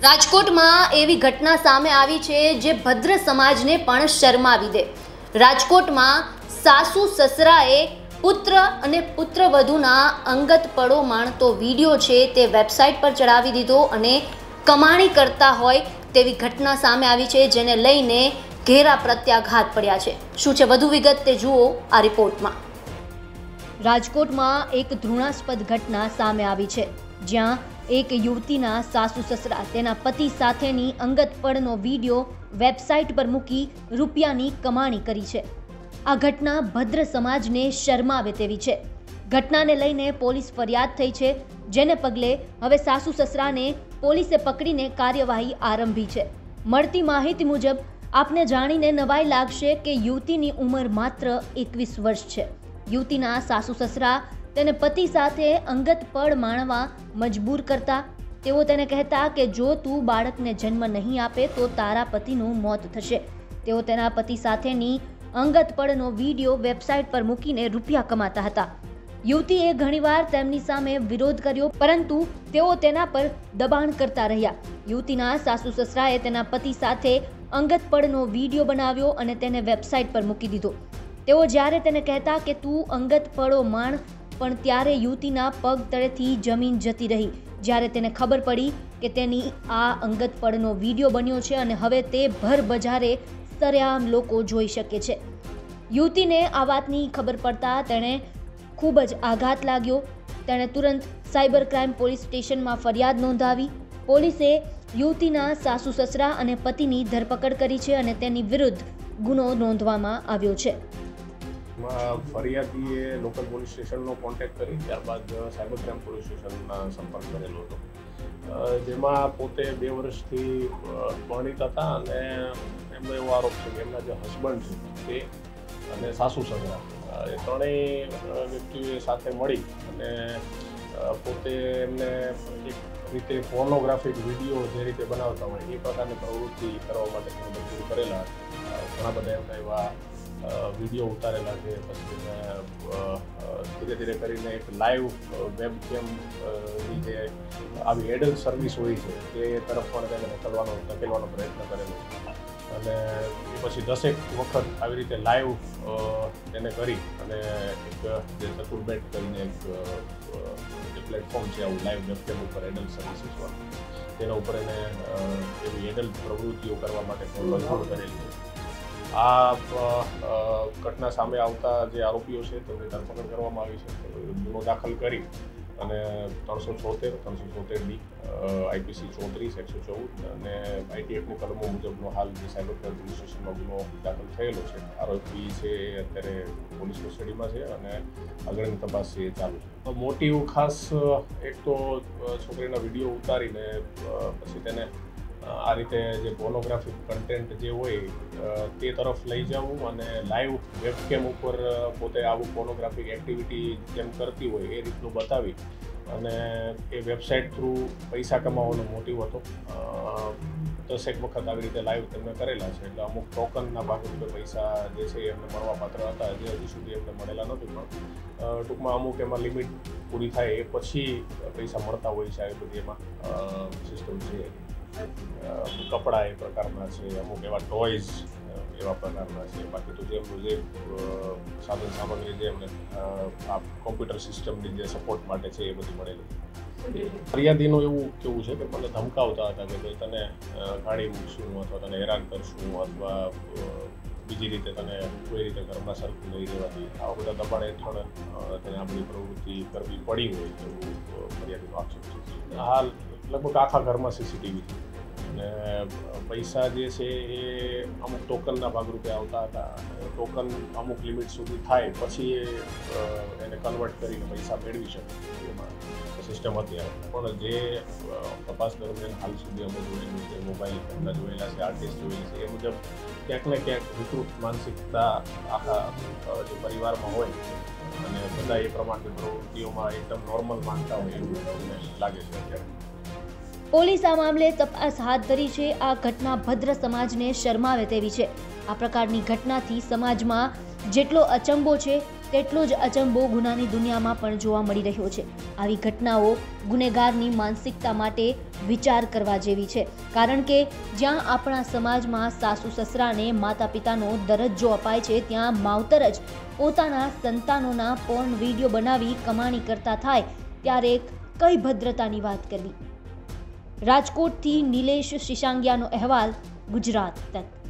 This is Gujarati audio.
રાજકોટમાં એવી ઘટના સામે આવી છે જે ભદ્ર સમાજને પણ શરમાવી દે। રાજકોટમાં સાસુ સસરાએ પુત્ર અને પુત્રવધૂના અંગત પડો માણતો વિડીયો છે તે વેબસાઇટ પર ચડાવી દીધો અને કમાણી કરતા હોય તેવી ઘટના સામે આવી છે, જેને લઈને ઘેરા પ્રત્યાઘાત પડ્યા છે। શું છે વધુ વિગત તે જુઓ આ રિપોર્ટમાં। રાજકોટમાં એક ઘૃણાસ્પદ ઘટના સામે આવી છે, જ્યાં એક યુવતીના સાસુ સસરા તેના પતિ સાથેની અંગત પડનો વિડીયો વેબસાઇટ પર મૂકી રૂપિયાની કમાણી કરી છે। આ ઘટના ભદ્ર સમાજને શરમાવે તેવી છે। ઘટનાને લઈને પોલીસ ફરિયાદ થઈ છે, જેને પગલે હવે સાસુ સસરાને પોલીસે પકડીને કાર્યવાહી આરંભી છે। મળતી માહિતી મુજબ આપને જાણીને નવાઈ લાગશે કે યુવતીની ઉંમર માત્ર 21 વર્ષ છે। યુવતીના સાસુ સસરા તેને પતિ સાથે અંગત પડ માણવા મજબૂર કરતા। તેઓ તેને કહેતા કે જો તું બાળકને જન્મ નહીં આપે તો તારા પતિનું મોત થશે। તેઓ તેના પતિ સાથેની અંગત પડનો વિડીયો વેબસાઇટ પર મૂકીને રૂપિયા કમાતા હતા। યુવતીએ ઘણીવાર તેમની સામે વિરોધ કર્યો, પરંતુ તેઓ તેના પર દબાણ કરતા રહ્યા। યુવતીના સાસુ સસરાએ તેના પતિ સાથે અંગત પડનો વિડીયો બનાવ્યો અને તેને વેબસાઇટ પર મૂકી દીધો। તેઓ જ્યારે તેને કહેતા કે તું અંગત પડો માણ, પણ ત્યારે યુવતીના પગ તળેથી જમીન જતી રહી જ્યારે તેને ખબર પડી કે તેની આ અંગત પડનો વિડીયો બન્યો છે અને હવે તે ભર બજારે સરેઆમ લોકો જોઈ શકે છે। યુવતીને આ વાતની ખબર પડતા તેણે ખૂબ જ આઘાત લાગ્યો। તેણે તુરંત સાયબર ક્રાઇમ પોલીસ સ્ટેશનમાં ફરિયાદ નોંધાવી। પોલીસે યુવતીના સાસુ સસરા અને પતિની ધરપકડ કરી છે અને તેની વિરુદ્ધ ગુનો નોંધવામાં આવ્યો છે। ફરિયાદીએ લોકલ પોલીસ સ્ટેશનનો કોન્ટેક્ટ કરી ત્યારબાદ સાયબર ક્રાઇમ પોલીસ સ્ટેશનના સંપર્ક કરેલો હતો, જેમાં પોતે 2 વર્ષથી પરણિત હતા અને એમનો એવો આરોપ છે કે એમના જે હસબન્ડ છે તે અને સાસુ સસરા એ ત્રણેય વ્યક્તિઓએ સાથે મળી અને પોતે એમને એક રીતે પોર્નોગ્રાફિક વિડીયો જે રીતે બનાવતા હોય એ પ્રકારની પ્રવૃત્તિ કરવા માટે મજબૂર કરેલા। ઘણા બધા એમના એવા વિડીયો ઉતારેલા છે। પછી ધીરે ધીરે કરીને એક લાઈવ વેબકેમની જે આવી એડલ્ટ સર્વિસ હોય છે તે તરફ પણ તેને ધકેલવાનો પ્રયત્ન કરેલો અને પછી 10 વખત આવી રીતે લાઈવ તેને કરી અને એક જે ચતુર્બેટ કરીને એક પ્લેટફોર્મ છે આવું લાઈવ વેબકેમ ઉપર એડલ્ટ સર્વિસીસવાળું, તેના ઉપર એને એવી એડલ્ટ પ્રવૃત્તિઓ કરવા માટે મજબૂર કરેલી છે। આ ઘટના સામે આવતા જે આરોપીઓ છે તેમને ધરપકડ કરવામાં આવી છે। ગુનો દાખલ કરી અને 376 આઈપીસી 34 114 અને આઈટીએફની કલમો મુજબનો હાલ જે સાયબર ક્રાઇમ પોલીસ સ્ટેશનમાં ગુનો દાખલ થયેલો છે। આરોપી છે અત્યારે પોલીસ કસ્ટડીમાં છે અને આગળની તપાસ છે એ ચાલુ છે। મોટિવ ખાસ એક તો છોકરીના વિડીયો ઉતારીને પછી તેને આ રીતે જે પોર્નોગ્રાફિક કન્ટેન્ટ જે હોય તે તરફ લઈ જવું અને લાઈવ વેબકેમ ઉપર પોતે આવું પોર્નોગ્રાફિક એક્ટિવિટી જેમ કરતી હોય એ રીતનું બતાવી અને એ વેબસાઇટ થ્રુ પૈસા કમાવાનો મોટિવ હતો। 10 વખત આવી રીતે લાઈવ તેમને કરેલા છે, એટલે અમુક ટોકનના ભાગરૂપે પૈસા જે છે એમને મળવા પાત્ર હતા, જે હજી સુધી એમને મળેલા નથી, પણ ટૂંકમાં અમુક એમાં લિમિટ પૂરી થાય એ પછી પૈસા મળતા હોય છે। આવી બધી એમાં સિસ્ટમ છે। કપડાં એ પ્રકારના છે, અમુક એવા ટોયઝ એવા પ્રકારના છે, બાકી તો જેમનું જે સાધન સામગ્રી જે એમને આ કોમ્પ્યુટર સિસ્ટમની જે સપોર્ટ માટે છે એ બધી મળેલી। ફરિયાદીનું એવું કેવું છે કે મને ધમકાવતા હતા કે ભાઈ તને ગાડી મૂકશું અથવા તને હેરાન કરશું અથવા બીજી રીતે તને કોઈ રીતે ઘરમાં સરખું નહીં રહેવાથી આવા બધા દબાણ હેઠળ તેને આ બધી પ્રવૃત્તિ કરવી પડી હોય તેવું ફરિયાદીનો આક્ષેપ છે। હાલ લગભગ આખા ઘરમાં સીસીટીવી છે અને પૈસા જે છે એ અમુક ટોકનના ભાગરૂપે આવતા હતા। ટોકન અમુક લિમિટ સુધી થાય પછી એને કન્વર્ટ કરીને પૈસા મેળવી શકે એમાં સિસ્ટમ હતી, પણ જે તપાસ દરમિયાન હાલ સુધી અમે જોયેલું છે, મોબાઈલ ફોનના જોયેલા છે, આર્ટિસ્ટ જોયેલી છે, એ મુજબ ક્યાંક ને ક્યાંક વિકૃત માનસિકતા આખા જે પરિવારમાં હોય અને બધા એ પ્રમાણની પ્રવૃત્તિઓમાં એકદમ નોર્મલ માનતા હોય એવું અમને લાગે છે અત્યારે। પોલીસ આ મામલે તપાસ હાથ ધરી છે। આ ઘટના ભદ્ર સમાજને શરમાવે તેવી છે। આ પ્રકારની ઘટનાથી સમાજમાં જેટલો અચંબો છે તેટલો જ અચંબો ગુનાની દુનિયામાં પણ જોવા મળી રહ્યો છે. આવી ઘટનાઓ ગુનેગારની માનસિકતા માટે વિચાર કરવા જેવી છે, કારણ કે જ્યાં આપણા સમાજમાં સાસુ સસરાને માતા પિતાનો દરજ્જો અપાય છે, ત્યાં માવતર જ પોતાના સંતાનોના પોર્ન વિડીયો બનાવી કમાણી કરતા થાય ત્યારે કઈ ભદ્રતાની વાત કરવી. રાજકોટથી નિલેશ શિશાંગિયાનો અહેવાલ, ગુજરાત તક.